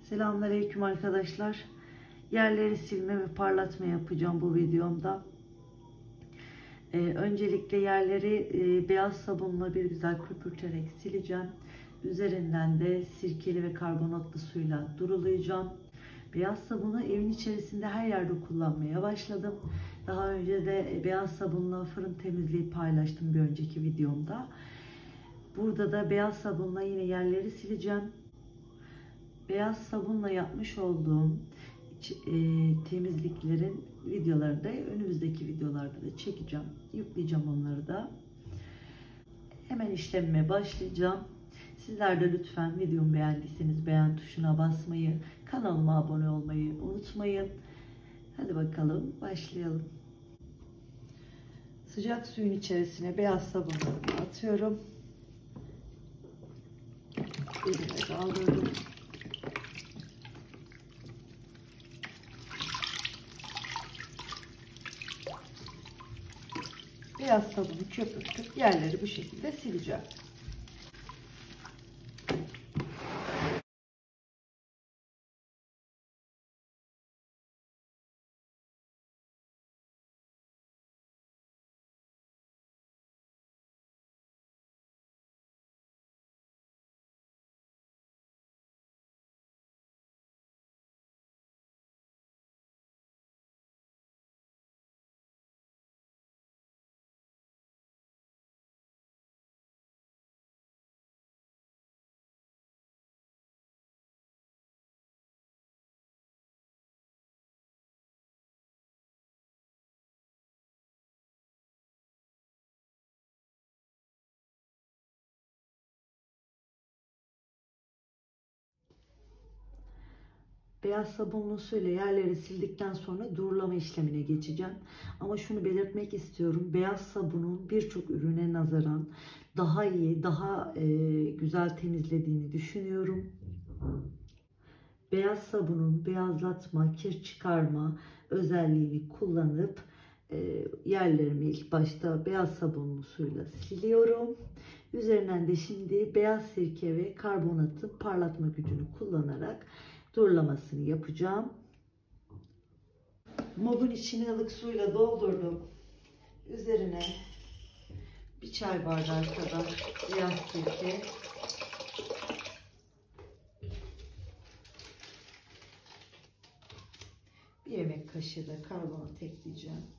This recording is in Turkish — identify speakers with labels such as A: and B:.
A: Selamünaleyküm arkadaşlar. Yerleri silme ve parlatma yapacağım bu videomda. Öncelikle yerleri beyaz sabunla bir güzel köpürterek sileceğim. Üzerinden de sirkeli ve karbonatlı suyla durulayacağım. Beyaz sabunu evin içerisinde her yerde kullanmaya başladım. Daha önce de beyaz sabunla fırın temizliği paylaştım bir önceki videomda. Burada da beyaz sabunla yine yerleri sileceğim. Beyaz sabunla yapmış olduğum temizliklerin videolarını da önümüzdeki videolarda da çekeceğim. Yükleyeceğim onları da. Hemen işlemime başlayacağım. Sizler de lütfen videomu beğendiyseniz beğen tuşuna basmayı, kanalıma abone olmayı unutmayın. Hadi bakalım başlayalım. Sıcak suyun içerisine beyaz sabunlarımı atıyorum. Elime daldırdım. Beyaz sabunu köpürtüp yerleri bu şekilde sileceğim. Beyaz sabunlu suyla yerleri sildikten sonra durulama işlemine geçeceğim. Ama şunu belirtmek istiyorum. Beyaz sabunun birçok ürüne nazaran daha iyi, daha güzel temizlediğini düşünüyorum. Beyaz sabunun beyazlatma, kir çıkarma özelliğini kullanıp yerlerimi ilk başta beyaz sabunlu suyla siliyorum. Üzerinden de şimdi beyaz sirke ve karbonatı parlatma gücünü kullanarak durulamasını yapacağım. Mobun içini ılık suyla doldurdum. Üzerine bir çay bardağı kadar beyaz sirke, bir yemek kaşığı da karbonat ekleyeceğim.